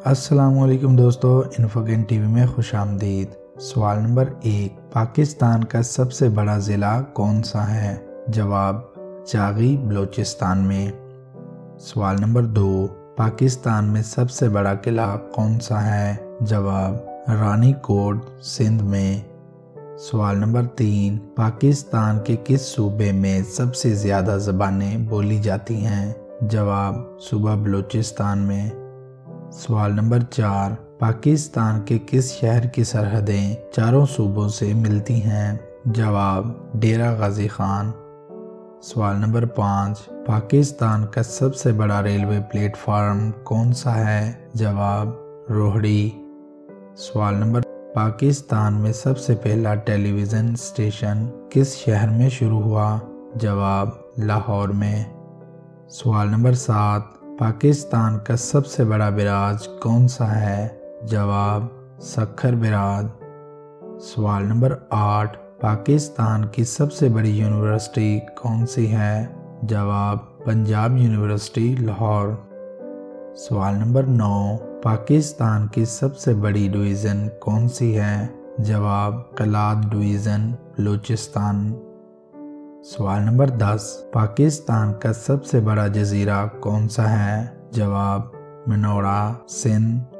السلام علیکم دوستو، انفوگین ٹی وی میں خوش آمدید۔ سوال نمبر 1، پاکستان کا سب سے بڑا ضلع کون سا ہے؟ جواب چاغی بلوچستان میں۔ سوال نمبر 2، پاکستان میں سب سے بڑا قلعہ کون سا ہے؟ جواب رانی کوٹ سندھ میں۔ سوال نمبر 3، پاکستان کے کس صوبے میں سب سے زیادہ زبانیں بولی جاتی ہیں؟ جواب صوبہ بلوچستان میں۔ سوال نمبر 4، پاکستان کے کس شہر کی سرحدیں چاروں صوبوں سے ملتی ہیں؟ جواب ڈیرہ غازی خان۔ سوال نمبر 5، پاکستان کا سب سے بڑا ریلوے پلیٹ فارم کون سا ہے؟ جواب روہڑی۔ سوال نمبر، پاکستان میں سب سے پہلا ٹیلی ویژن اسٹیشن کس شہر میں شروع ہوا؟ جواب لاہور میں۔ سوال نمبر 7، پاکستان کا سب سے بڑا براج کون سا ہے؟ جواب سکھر براج۔ سوال نمبر 8، پاکستان کی سب سے بڑی یونیورسٹی کون سی ہے؟ جواب پنجاب یونیورسٹی لاہور۔ سوال نمبر 9، پاکستان کی سب سے بڑی ڈویژن کون سی ہے؟ جواب کلات ڈویژن بلوچستان۔ سوال نمبر 10، پاکستان کا سب سے بڑا جزیرہ کون سا ہے؟ جواب منورہ سندھ۔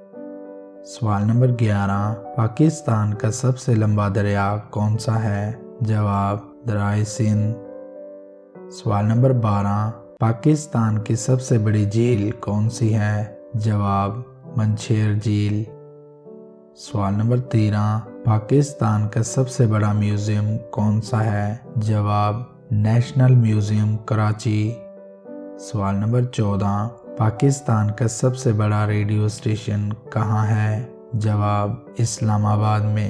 سوال نمبر 11، پاکستان کا سب سے لمبا دریا کون سا ہے؟ جواب دریائے سندھ۔ سوال نمبر 12، پاکستان کی سب سے بڑی جھیل کون سی ہے؟ جواب منچھیر جھیل۔ سوال نمبر 13، پاکستان کا سب سے بڑا میوزیم کون سا ہے؟ جواب نیشنل میوزیم کراچی۔ سوال نمبر 14، پاکستان کا سب سے بڑا ریڈیو اسٹیشن کہاں ہے؟ جواب اسلام آباد میں۔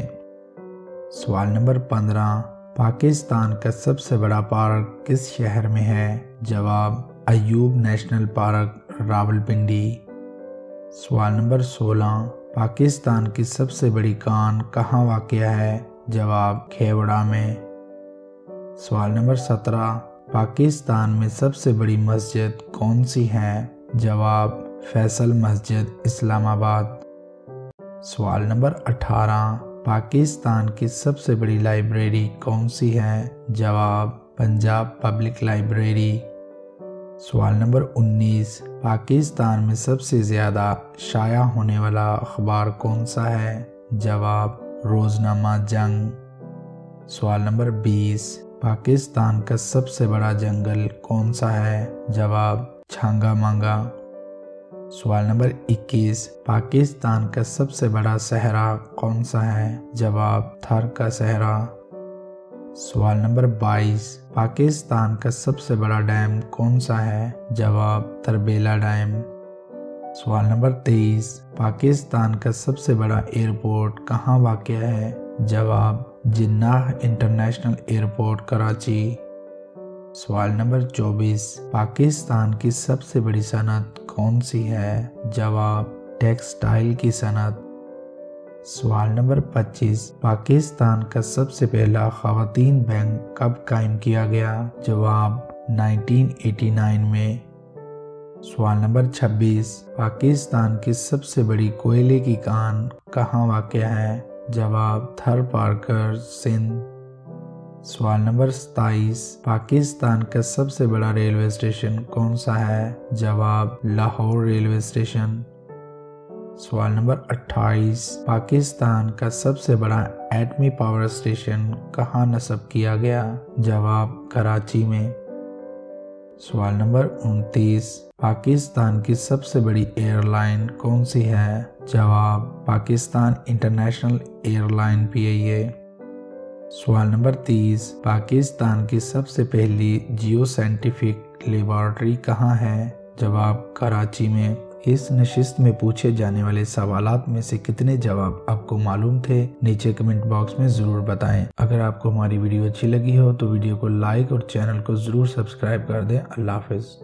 سوال نمبر 15، پاکستان کا سب سے بڑا پارک کس شہر میں ہے؟ جواب ایوب نیشنل پارک راولپنڈی۔ سوال نمبر 16، پاکستان کی سب سے بڑی کان کہاں واقع ہے؟ جواب کھیوڑہ میں۔ سوال نمبر 17، پاکستان میں سب سے بڑی مسجد کون سی ہے؟ جواب فیصل مسجد اسلام آباد۔ سوال نمبر 18، پاکستان کی سب سے بڑی لائبریری کون سی ہے؟ جواب پنجاب پبلک لائبریری۔ سوال نمبر 19، پاکستان میں سب سے زیادہ شائع ہونے والا اخبار کون سا ہے؟ جواب روزنامہ جنگ۔ سوال نمبر 20، پاکستان کا سب سے بڑا جنگل کون سا ہے؟ جواب چھانگا مانگا۔ سوال نمبر 21، پاکستان کا سب سے بڑا صحرا کون سا ہے؟ جواب تھر کا صحرا۔ سوال نمبر 22، پاکستان کا سب سے بڑا ڈیم کون سا ہے؟ جواب تربیلا ڈیم۔ سوال نمبر 23، پاکستان کا سب سے بڑا ایئرپورٹ کہاں واقع ہے؟ جواب جناح انٹرنیشنل ایئرپورٹ کراچی۔ سوال نمبر 24، پاکستان کی سب سے بڑی صنعت کون سی ہے؟ جواب ٹیکسٹائل کی صنعت۔ سوال نمبر 25، پاکستان کا سب سے پہلا خواتین بینک کب قائم کیا گیا؟ جواب 1989 میں۔ سوال نمبر 26، پاکستان کی سب سے بڑی کوئلے کی کان کہاں واقع ہے؟ جواب تھر پارکر سندھ۔ سوال نمبر 27، پاکستان کا سب سے بڑا ریلوے اسٹیشن کون سا ہے؟ جواب لاہور ریلوے اسٹیشن۔ سوال نمبر 28، پاکستان کا سب سے بڑا ایٹمی پاور اسٹیشن کہاں نصب کیا گیا؟ جواب کراچی میں۔ سوال نمبر 29، پاکستان کی سب سے بڑی ایئر لائن کون سی ہے؟ جواب Pakistan international airline PIA۔ سوال نمبر 30، پاکستان کی سب سے پہلی جیو سائنٹیفک لیبارٹری کہاں ہے؟ جواب کراچی میں۔ اس نشست میں پوچھے جانے والے سوالات میں سے کتنے جواب آپ کو معلوم تھے؟ نیچے کمنٹ باکس میں ضرور بتائیں۔ اگر آپ کو ہماری ویڈیو اچھی لگی ہو تو ویڈیو کو لائک اور چینل کو ضرور سبسکرائب کر دیں۔ اللہ حافظ۔